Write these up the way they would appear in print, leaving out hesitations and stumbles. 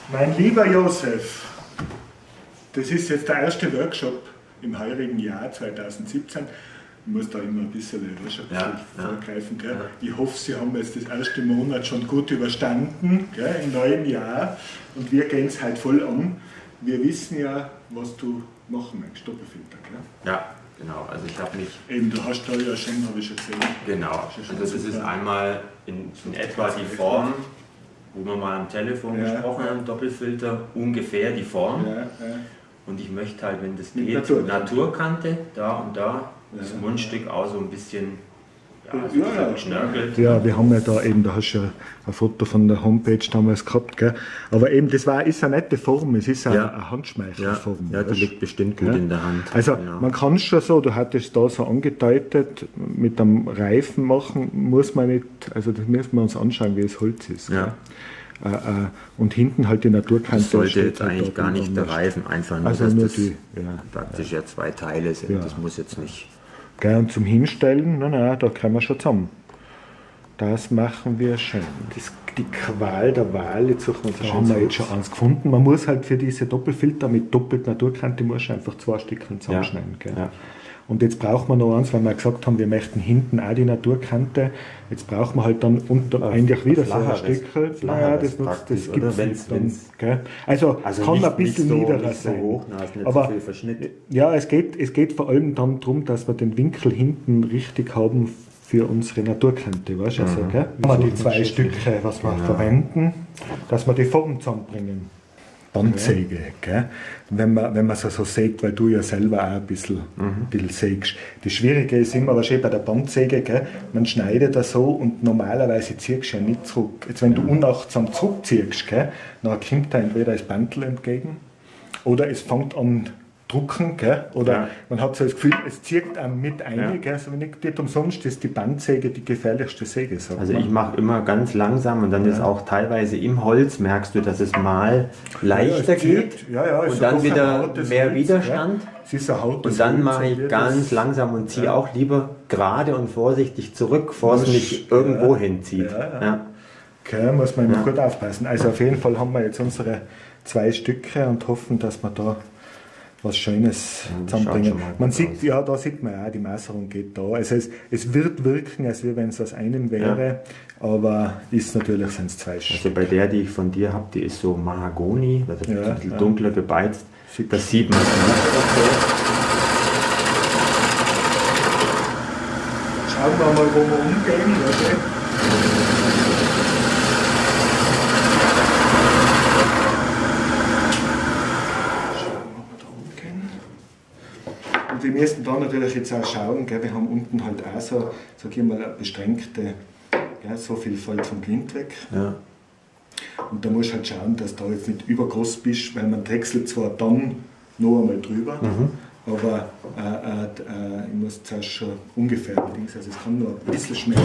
Mein lieber Josef, das ist jetzt der erste Workshop im heurigen Jahr 2017. Ich muss da immer ein bisschen vorgreifen. Gell? Ja. Ich hoffe, Sie haben jetzt das erste Monat schon gut überstanden, gell, im neuen Jahr. Und wir gehen es halt voll an. Wir wissen ja, was du machen möchtest, Doppelfilter. Gell? Ja, genau. Also ich habe mich... Eben, du hast da ja schon, habe ich schon gesehen. Genau. Also das ist einmal in etwa die Form, wo wir mal am Telefon gesprochen haben, Doppelfilter, ungefähr die Form. Ja. Und ich möchte halt, wenn das geht, Naturkante, da und da, das Mundstück auch so ein bisschen geschnörkelt. Ja, wir haben ja da eben, da hast du ja ein Foto von der Homepage damals gehabt, gell? Aber eben, ist eine nette Form, es ist eine Handschmeichelform. Ja, die liegt bestimmt gut in der Hand. Also man kann es schon so, du hattest da so angedeutet, mit einem Reifen machen, muss man nicht, also das müssen wir uns anschauen, wie das Holz ist. Ja. Und hinten halt die Naturkante. Das sollte jetzt eigentlich gar nicht der Reifen, einfach nur, also dass nur das praktisch ja zwei Teile sind, das muss jetzt nicht... Gell, und zum Hinstellen, da kommen wir schon zusammen. Das machen wir schön. Die Qual der Wahl, jetzt suchen wir uns haben wir jetzt schon eins gefunden. Man muss halt für diese Doppelfilter mit doppelt Naturkante muss einfach 2 Stückchen zusammenschneiden. Gell? Ja. Und jetzt braucht man noch eins, weil wir gesagt haben, wir möchten hinten auch die Naturkante. Jetzt braucht man halt dann eigentlich wieder so ein Stückchen. Naja, das gibt es dann. Gell? Also kann ein bisschen niederer sein. Hoch, aber viel Verschnitt. Ja, es geht vor allem dann darum, dass wir den Winkel hinten richtig haben für unsere Naturkante. Weißt du? Also, gell? Wenn wir die 2 Stücke, was wir verwenden, dass wir die Form zusammenbringen. Bandsäge, gell? Wenn man so sägt, weil du ja selber auch ein bisschen sägst. Das Schwierige ist immer wahrscheinlich bei der Bandsäge, gell? Man schneidet das so und normalerweise ziehst du ja nicht zurück. Jetzt, wenn du unachtsam zurückziehst, gell, dann kommt da entweder das Bandel entgegen oder es fängt an drucken, gell? Oder man hat so das Gefühl, es zieht einem mit ein, gell? Also nicht umsonst ist die Bandsäge die gefährlichste Säge. Also ich mache immer ganz langsam und dann ist auch teilweise im Holz, merkst du, dass es mal leichter geht und dann wieder mehr Holz, Widerstand. Und dann mache ich ganz langsam und ziehe auch lieber gerade und vorsichtig zurück, bevor es mich irgendwo hinzieht. Okay, muss man immer gut aufpassen. Also auf jeden Fall haben wir jetzt unsere 2 Stücke und hoffen, dass wir da was Schönes zusammenbringen. Man sieht, da sieht man auch, die Maserung geht da. Also es wird wirken, als wenn es aus einem wäre, aber ist natürlich sind es 2 Stück. Also bei der, die ich von dir habe, die ist so Mahagoni, das ist ein bisschen dunkler gebeizt. Das sieht man nicht. Schauen wir mal, wo wir umgehen. Okay? Wir müssen da natürlich jetzt auch schauen, gell, wir haben unten halt auch so, sag ich mal, eine beschränkte, gell, so viel fällt vom Blind weg. Ja. Und da musst du halt schauen, dass du da jetzt nicht übergroß bist, weil man drechselt zwar dann noch einmal drüber, aber ich muss zuerst schon ungefähr allerdings, also es kann nur ein bisschen schmelzen.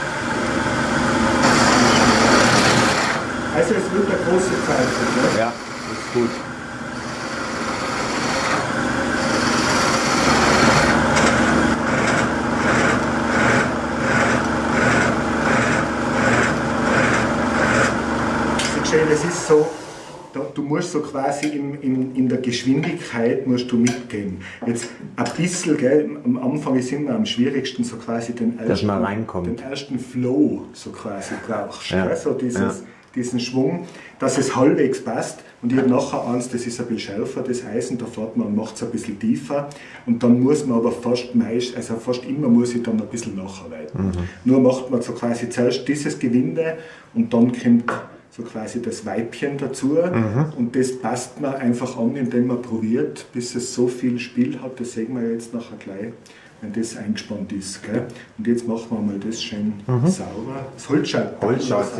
Also es wird eine große Pfeife. Ja, das ist gut. Es ist so, du musst so quasi in der Geschwindigkeit musst du mitgehen. Jetzt ein bisschen, gell, am Anfang ist immer am schwierigsten so quasi den ersten Flow so quasi brauchst. Ja. So diesen Schwung, dass es halbwegs passt. Und ich habe nachher eins, das ist ein bisschen schärfer, das Eisen, da fährt man und macht es ein bisschen tiefer. Und dann muss man aber fast immer muss ich dann ein bisschen nacharbeiten. Nur macht man so quasi zuerst dieses Gewinde und dann kommt so quasi das Weibchen dazu und das passt man einfach an, indem man probiert, bis es so viel Spiel hat, das sehen wir jetzt nachher gleich, wenn das eingespannt ist. Gell? Und jetzt machen wir mal das schön sauber. Das Holz schaut sehr gut.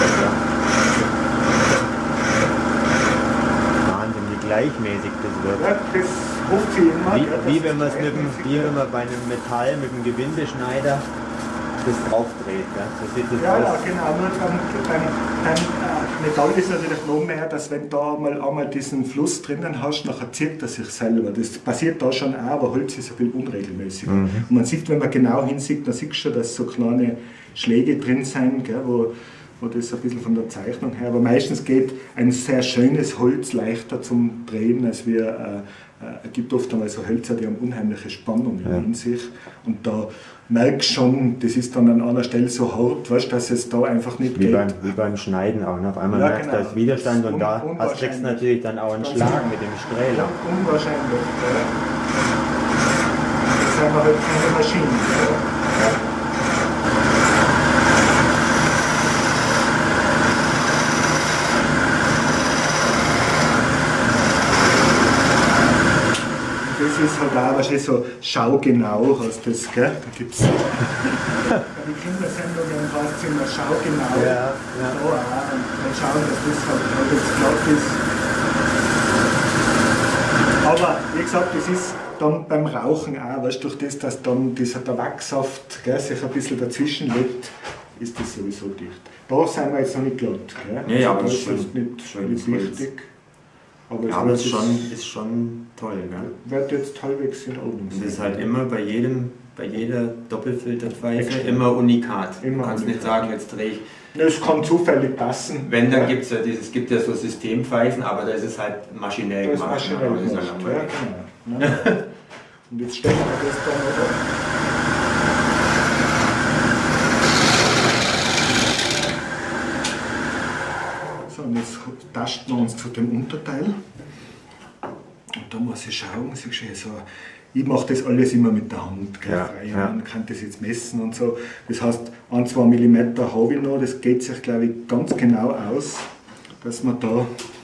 Wahnsinn, wie gleichmäßig das wird. Ja, das hoffe ich immer. Wie wenn man es bei einem Metall mit einem Gewindeschneider das draufdreht. So sieht das aus. Genau. Nur beim Metall ist natürlich noch mehr, dass wenn du einmal diesen Fluss drinnen hast, nachher zieht er sich selber. Das passiert da schon auch, aber Holz ist ein bisschen unregelmäßiger. Und man sieht, wenn man genau hinsieht, dann siehst du schon, dass so kleine Schläge drin sind, gell, wo wo das ein bisschen von der Zeichnung her, aber meistens geht ein sehr schönes Holz leichter zum Drehen, als wir es gibt oft einmal so Hölzer, die haben unheimliche Spannungen in sich und da merkst schon, das ist dann an einer Stelle so hart, weißt, dass es da einfach nicht geht. Wie beim Schneiden auch. Auf einmal merkst du, da ist Widerstand und da kriegst du natürlich dann auch einen Schlag mit dem Strähler. Unwahrscheinlich. Das ist einfach halt keine Maschine. Das ist halt auch wahrscheinlich so schaugenau, heißt das, gell? Da gibt es die Kindersendungen, heißt es immer schaugenau. Ja. Da auch. Und dann schauen, dass das halt jetzt glatt ist. Aber wie gesagt, das ist dann beim Rauchen auch, weißt, durch das, dass dann der Wachssaft, gell, sich ein bisschen dazwischen legt, ist das sowieso dicht. Da sind wir jetzt noch nicht glatt. Gell? Ja, aber das ist nicht wichtig. Aber es ist schon toll, gell? Wird jetzt halbwegs in Ordnung sein. Das ist halt immer bei jeder Doppelfilterpfeife immer unikat. Immer du kannst nicht sagen, jetzt drehe ich. Es kann zufällig passen. Wenn, dann gibt es gibt ja so Systempfeifen, aber das ist halt maschinell gemacht. Das ist maschinell gemacht, ja, genau. Und jetzt stecken wir das da noch. So, und jetzt tasten wir uns zu dem Unterteil. Und da muss ich schauen, so, ich mache das alles immer mit der Hand. Gell? Man kann das jetzt messen und so. Das heißt, 1-2 mm habe ich noch, das geht sich, glaube ich, ganz genau aus, dass man da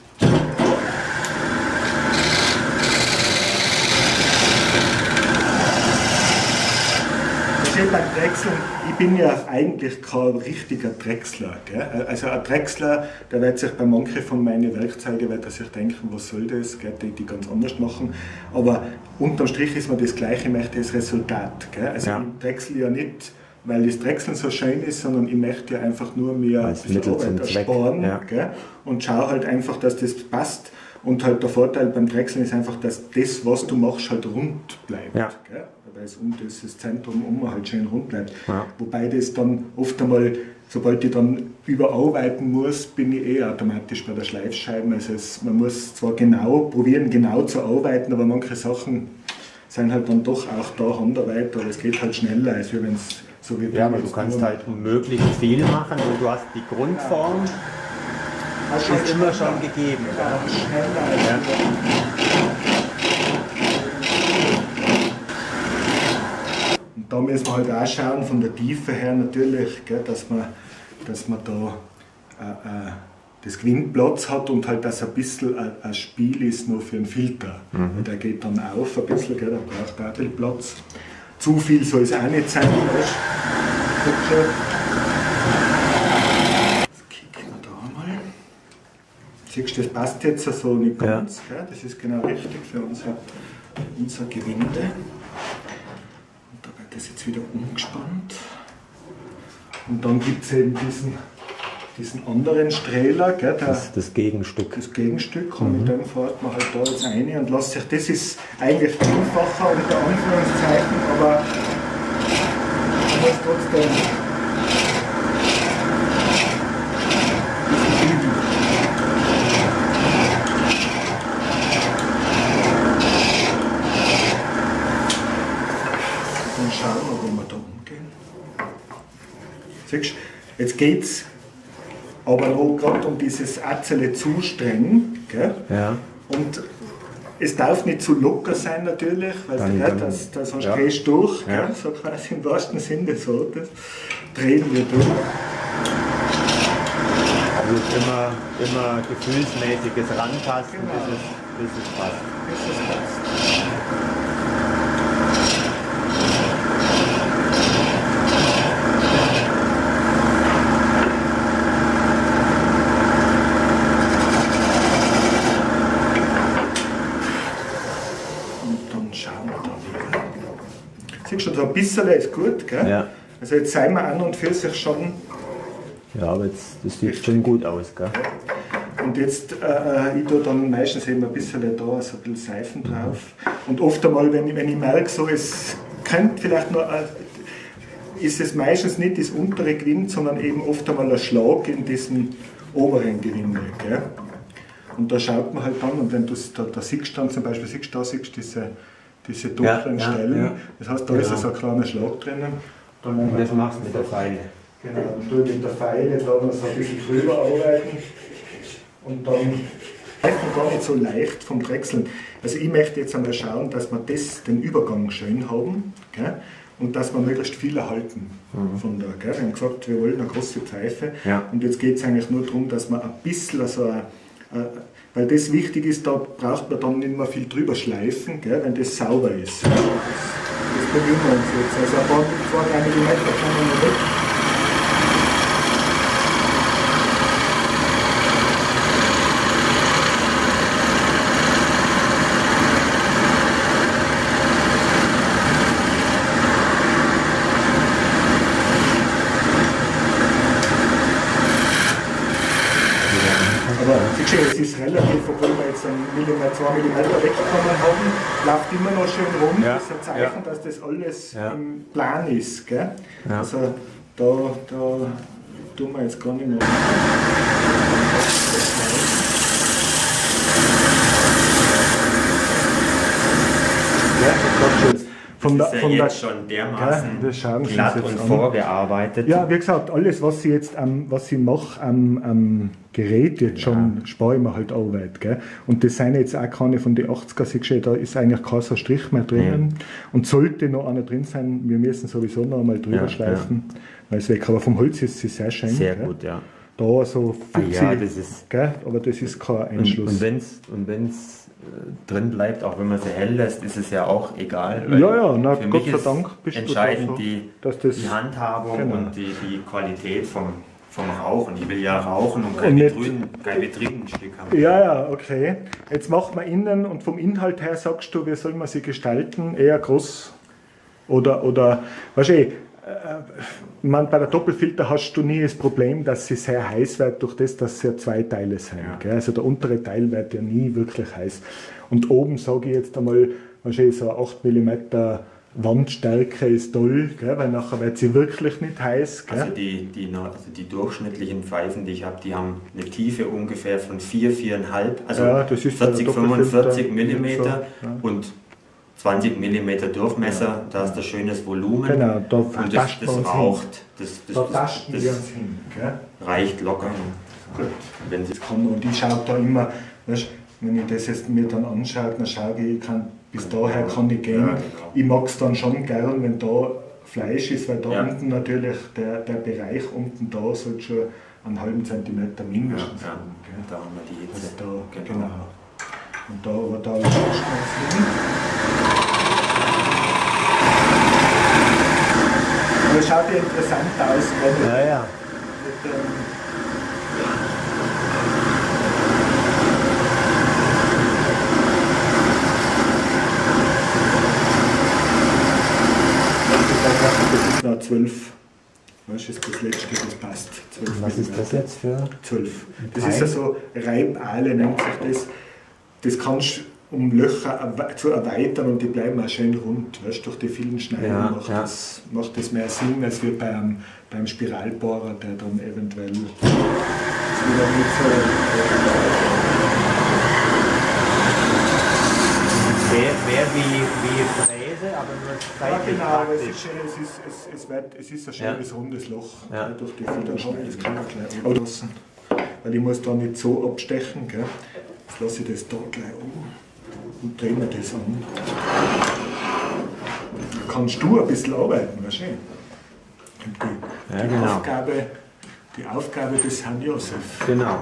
beim Drechseln, ich bin ja eigentlich kein richtiger Drechsler. Gell? Also ein Drechsler, der wird sich bei manchen von meinen Werkzeugen wird er sich denken, was soll das, gell? Die ganz anders machen. Aber unterm Strich ist mir das Gleiche, ich möchte das Resultat. Gell? Also ich drechsle ja nicht, weil das Drechseln so schön ist, sondern ich möchte ja einfach nur mir ein bisschen Arbeit ersparen und schaue halt einfach, dass das passt. Und halt der Vorteil beim Drechseln ist einfach, dass das, was du machst, halt rund bleibt. Ja. Gell? Weil es um das Zentrum halt schön rund bleibt. Ja. Wobei das dann oft einmal, sobald ich dann überarbeiten muss, bin ich automatisch bei der Schleifscheibe. Also man muss zwar probieren, genau zu arbeiten, aber manche Sachen sind halt dann doch auch da Handarbeit, aber es geht halt schneller, als wenn es so wie aber du kannst halt möglichst viel machen und du hast die Grundform. Das ist immer schon gegeben. Ja, schneller. Und da müssen wir halt auch schauen, von der Tiefe her natürlich, gell, dass man da das Gewindplatz hat und halt, dass ein bisschen ein Spiel ist nur für den Filter. Der geht dann auf ein bisschen, gell, der braucht auch ein bisschen Platz. Zu viel soll es auch nicht sein. Siehst du, das passt jetzt so nicht ganz. Ja. Das ist genau richtig für unser Gewinde. Und da wird das jetzt wieder umgespannt. Und dann gibt es eben diesen anderen Strähler. Gell, das Gegenstück. Das Gegenstück. Und mit dem fährt man halt da jetzt rein und lässt sich. Das ist eigentlich einfacher unter Anführungszeichen, aber man muss trotzdem. Schauen, wo wir da umgehen. Siehst du, jetzt geht es aber noch gerade um dieses Atzele zu streng. Gell? Ja. Und es darf nicht zu locker sein natürlich, weil sonst drehst du durch, gell? So quasi im wahrsten Sinne des Wortes. Drehen wir durch. Also immer gefühlsmäßiges Rantasten, bis es passt. Siehst du, so ein bisschen ist gut, gell? Ja. Also jetzt sind wir an und für sich schon. Ja, aber das sieht schon gut aus, gell? Und jetzt, ich tue dann meistens eben ein bisschen da, so ein bisschen Seifen drauf. Und oft einmal, wenn ich merke, so, es könnte vielleicht noch, ist es meistens nicht das untere Gewinde, sondern eben oft einmal ein Schlag in diesem oberen Gewinde. Gell? Und da schaut man halt dann, und wenn du da siehst dann zum Beispiel, diese dunklen Stellen, das heißt, da ist so ein kleiner Schlag drinnen. Und das machst du mit der Feile. Genau, dann tue ich mit der Feile da noch so ein bisschen drüber arbeiten und dann einfach gar nicht so leicht vom Drechseln. Also ich möchte jetzt einmal schauen, dass wir den Übergang schön haben, gell? Und dass wir möglichst viel erhalten von da. Gell? Wir haben gesagt, wir wollen eine große Pfeife und jetzt geht es eigentlich nur darum, dass man ein bisschen so weil das wichtig ist, da braucht man dann nicht mehr viel drüber schleifen, gell, wenn das sauber ist. Das bemühen wir uns jetzt. Also ein paar 2-3 mm kann man noch weg. Es ist relativ, obwohl wir jetzt 2 mm weggekommen haben, läuft immer noch schön rum. Das ist ein Zeichen, dass das alles im Plan ist. Gell? Ja. Also da tun wir jetzt gar nicht mehr. Das ist jetzt schon dermaßen glatt und vorgearbeitet. Ja, wie gesagt, alles, was ich jetzt mache am Gerät jetzt schon, spare ich mir halt Arbeit. Gell? Und das sind jetzt auch keine von den 80er, da ist eigentlich kein so Strich mehr drinnen. Und sollte noch einer drin sein, wir müssen sowieso noch einmal drüber schleifen, weil es weg. Aber vom Holz ist es sehr schön. Sehr gut, ja. Da so 50, das ist, gell? Aber das ist kein Einschluss. Und wenn es drin bleibt, auch wenn man sie hell lässt, ist es ja auch egal. Na, für Gott mich sei ist Dank entscheidend die Handhabung und die Qualität vom Rauchen. Ich will ja rauchen und kein Betriebenstück haben. Ja, okay. Jetzt macht man innen und vom Inhalt her sagst du, wie soll man sie gestalten? Eher groß oder weißt du, bei der Doppelfilter hast du nie das Problem, dass sie sehr heiß wird, durch das, dass sie ja 2 Teile sind. Ja. Also der untere Teil wird ja nie wirklich heiß. Und oben sage ich jetzt einmal, so 8 mm Wandstärke ist toll, gell? Weil nachher wird sie wirklich nicht heiß. Gell? Also die durchschnittlichen Pfeifen, die ich habe, die haben eine Tiefe ungefähr von 4,5, also das ist 40-45 mm und 20 mm Durchmesser, da ist ein schönes Volumen. Genau, da und das raucht. Da tasten wir uns hin. Gell? Reicht locker. Gut. Wenn das kann, und ich schaue da immer, weißt, wenn ich das jetzt mir dann anschaue, dann schaue ich, bis daher kann ich gehen. Ja, genau. Ich mag es dann schon gern, wenn da Fleisch ist, weil da unten natürlich der Bereich unten da sollte schon einen halben Zentimeter mindestens haben. Gell? Da haben wir die Hitze. Genau. Und da ist es ganz hin. Aber es schaut ja interessant aus, wenn das ist noch 12. Weißt du, das letzte, das passt. 12 Was ist das jetzt für? 12. Das ist ja so Reibaale, nennt sich das. Das kannst du, um Löcher zu erweitern und die bleiben auch schön rund. Weißt, durch die vielen Schneiden macht das mehr Sinn als wie beim Spiralbohrer, der dann eventuell wieder nicht so. Wäre wie Fräse, aber nur seitlich. Ja, genau, aber es ist ein schönes rundes Loch. Ja. Durch die Federschneide, das kann man gleich anlassen. Weil ich muss da nicht so abstechen. Gell? Jetzt lasse ich das da gleich und drehe mir das an. Da kannst du ein bisschen arbeiten, weißt du? Die Aufgabe des Herrn Josef. Genau.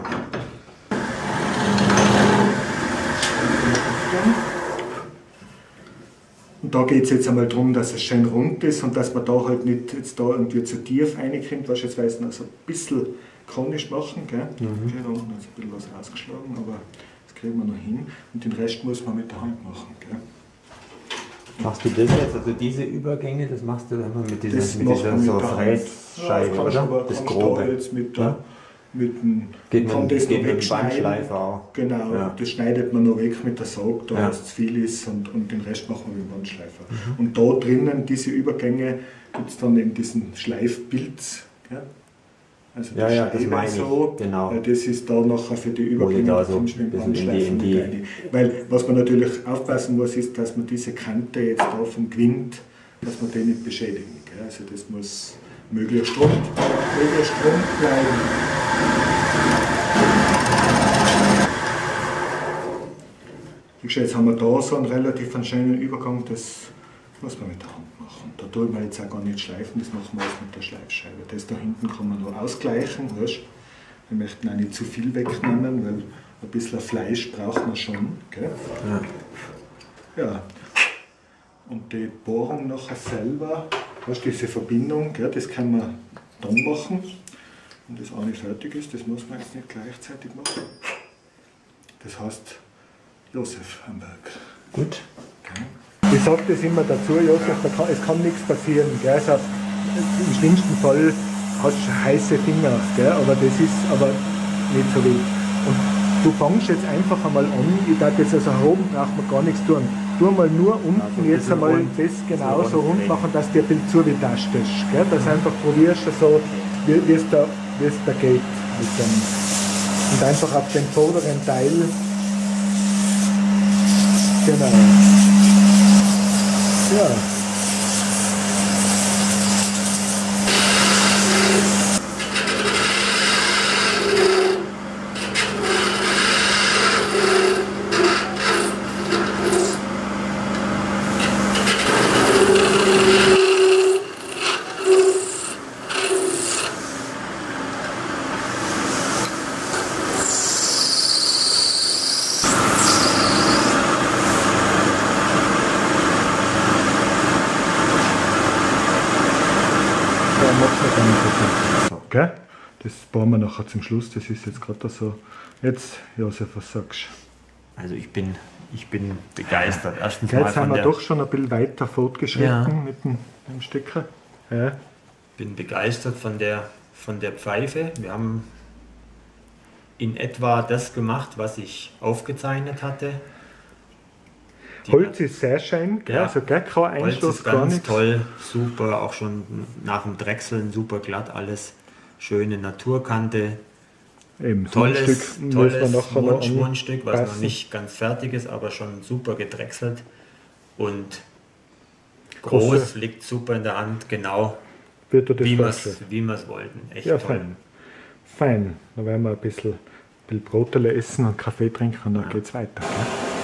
Und da geht es jetzt einmal darum, dass es schön rund ist und dass man da halt nicht jetzt da irgendwie zu tief reinkommt, was jetzt weiß noch so ein bisschen konisch machen. Gell? Okay, da unten ist ein bisschen was rausgeschlagen, aber das kriegen wir noch hin. Und den Rest muss man mit der Hand machen. Gell? Machst du das jetzt, also diese Übergänge, das machst du immer mit dieser so Frässcheibe, oder? Das Grobe. Da jetzt mit der Geht man das noch wegschneiden. Auch. Genau, ja. Das schneidet man noch weg mit der Sage, da es zu viel ist und den Rest machen wir mit dem Bandschleifer. Und da drinnen, diese Übergänge, gibt es dann eben diesen Schleifpilz. Gell? Also das meine ich. So, genau. Das ist da nachher für die Übergänge da so mit dem Bandschleifer mit rein. Weil was man natürlich aufpassen muss, ist, dass man diese Kante jetzt da vom Gwind, dass man den nicht beschädigen. Gell? Also das muss möglichst rund bleiben. Jetzt haben wir da so einen relativ schönen Übergang, das muss man mit der Hand machen. Da tut man jetzt auch gar nicht schleifen, das machen wir jetzt mit der Schleifscheibe. Das da hinten kann man noch ausgleichen. Weißt? Wir möchten auch nicht zu viel wegnehmen, weil ein bisschen Fleisch braucht man schon. Gell? Ja. Und die Bohrung nachher selber, weißt, diese Verbindung, gell, das kann man dann machen. Und das eine fertig ist, das muss man jetzt nicht gleichzeitig machen. Das heißt, Josef am Berg. Gut. Okay. Ich sage das immer dazu, Josef, es kann nichts passieren. Gell? Also, im schlimmsten Fall hast du heiße Finger, gell? Aber das ist aber nicht so wild. Und du fängst jetzt einfach einmal an, ich darf jetzt also oben braucht man gar nichts tun. Tu mal nur unten also jetzt einmal rund, das genauso rund machen, dass dir ein bisschen zugetascht ist. Gell? Dass du einfach probierst, so, wie es da geht. Mit dem. Und einfach auf den vorderen Teil. Genau. Ja. Okay. Das bauen wir nachher zum Schluss, das ist jetzt gerade so. Jetzt, Josef, was sagst du? Also ich bin begeistert. Erstens mal jetzt haben wir doch schon ein bisschen weiter fortgeschritten mit dem Stecker. Ja. Ich bin begeistert von der Pfeife. Wir haben in etwa das gemacht, was ich aufgezeichnet hatte. Holz ist sehr schön, ja, also gar kein Einschluss, Holz ist ganz toll, super, auch schon nach dem Drechseln super glatt alles. Schöne Naturkante, eben, tolles Mundstück, was noch nicht ganz fertig ist, aber schon super gedrechselt und groß, liegt super in der Hand, genau wie wir es wollten. Echt ja, toll. Fein, dann werden wir ein bisschen Brotele essen und Kaffee trinken und dann geht es weiter. Gell?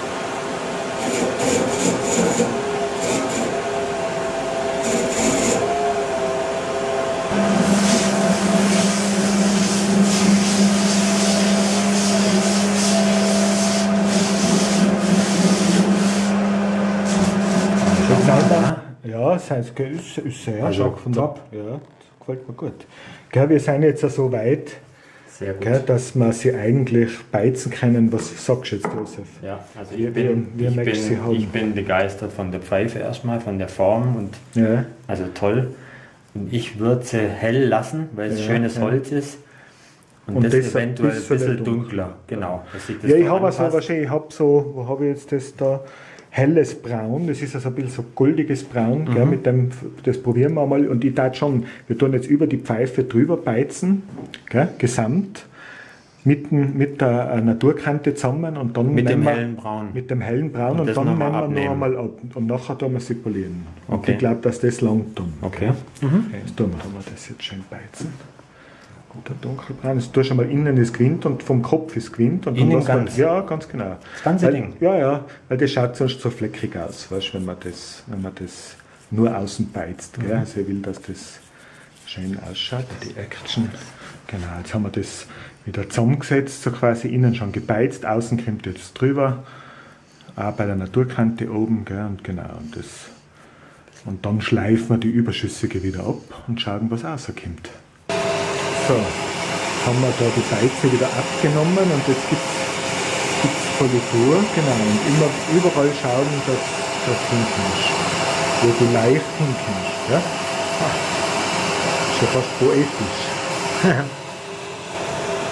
Ja, das heißt, ist sehr also stark von top. Ja, das gefällt mir gut. Gell, wir sind jetzt so weit, gell, dass wir sie eigentlich beizen können. Was sagst du jetzt, Josef? Ja, also ich bin begeistert von der Pfeife erstmal, von der Form und also toll. Und ich würde sie hell lassen, weil es schönes Holz ist. Und das eventuell ein bisschen dunkler. Genau. Ja, ich habe also wahrscheinlich, wo habe ich jetzt das da? Helles Braun, das ist also ein bisschen so goldiges Braun, gell, mit dem, das probieren wir mal. Und ich dachte schon, wir tun jetzt über die Pfeife drüber beizen, gell, gesamt, mit der Naturkante zusammen und dann mit dem hellen Braun. Mit dem hellen Braun und dann nehmen wir noch einmal ab. Und nachher tun wir sie polieren. Okay. Und ich glaube, dass das lang tun. Okay. Jetzt tun wir das jetzt schön beizen. Der dunkelbraun, das tust du mal innen ist Gwind und vom Kopf ist Gwind. Und innen ganz? Ja, ganz genau. Das ganze Ding? Ja, weil das schaut sonst so fleckig aus, weißt, wenn man das nur außen beizt. Gell? Also ich will, dass das schön ausschaut, die Action. Genau, jetzt haben wir das wieder zusammengesetzt, so quasi innen schon gebeizt, außen kommt jetzt drüber, auch bei der Naturkante oben. Gell? Und genau, und dann schleifen wir die Überschüssige wieder ab und schauen, was rauskommt. So, haben wir da die Beize wieder abgenommen und jetzt gibt es Politur, genau, und überall schauen, dass das hinkommst, wo du leicht hinkommst. Ja? Ist ja fast poetisch.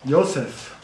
Josef,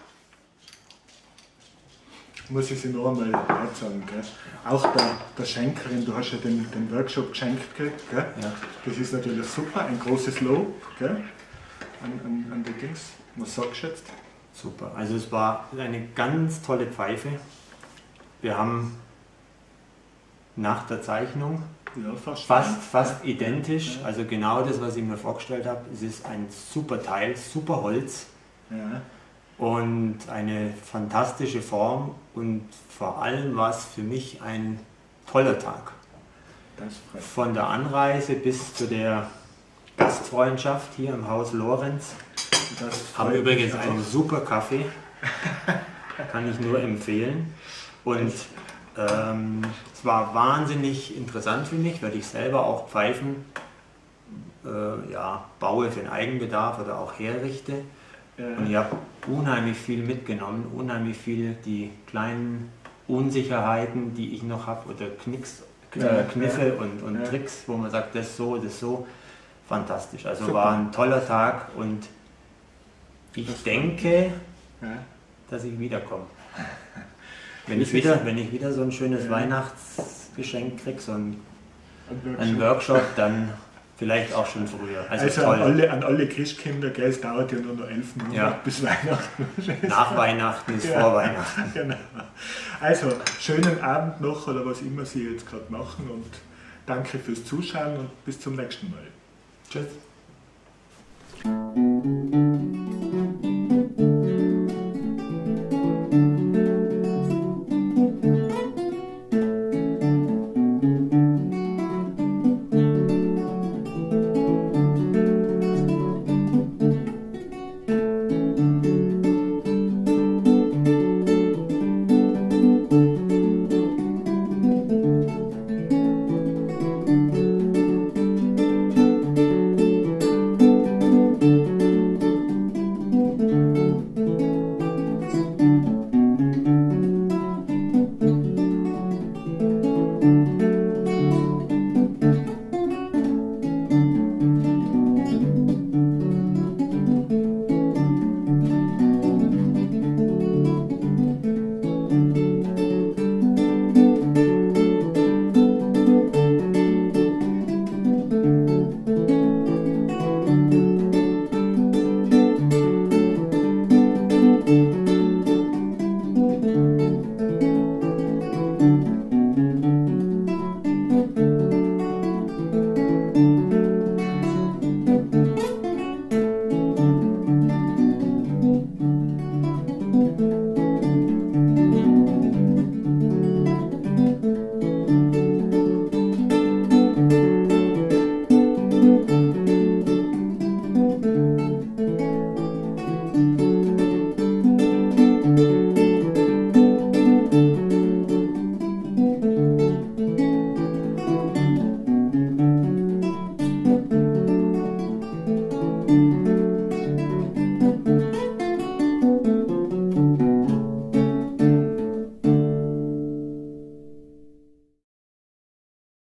muss ich Sie noch einmal sagen, gell? Auch der Schenkerin, du hast ja den Workshop geschenkt gekriegt, gell? Ja. Das ist natürlich super, ein großes Lob, gell? An die Dings. Was sagst du jetzt? Super, also es war eine ganz tolle Pfeife. Wir haben nach der Zeichnung fast identisch, also genau das, was ich mir vorgestellt habe. Es ist ein super Teil, super Holz. Ja. Und eine fantastische Form und vor allem war es für mich ein toller Tag. Von der Anreise bis zu der Gastfreundschaft hier im Haus Lorenz. Haben übrigens einen super Kaffee, kann ich nur empfehlen. Und es war wahnsinnig interessant für mich, weil ich selber auch Pfeifen baue für den Eigenbedarf oder auch herrichte. Und ich habe unheimlich viel mitgenommen, unheimlich viel die kleinen Unsicherheiten, die ich noch habe, oder Kniffe und Tricks, wo man sagt, das so, fantastisch. Also super. War ein toller Tag und ich denke, dass ich wiederkomme. Wenn ich wieder so ein schönes Weihnachtsgeschenk kriege, so einen Workshop, dann vielleicht auch schon früher. Also an alle Christkinder, gell, es dauert ja nur noch 11 Monate bis Weihnachten. Nach Weihnachten ist vor Weihnachten. Genau. Also, schönen Abend noch oder was immer Sie jetzt gerade machen und danke fürs Zuschauen und bis zum nächsten Mal. Tschüss.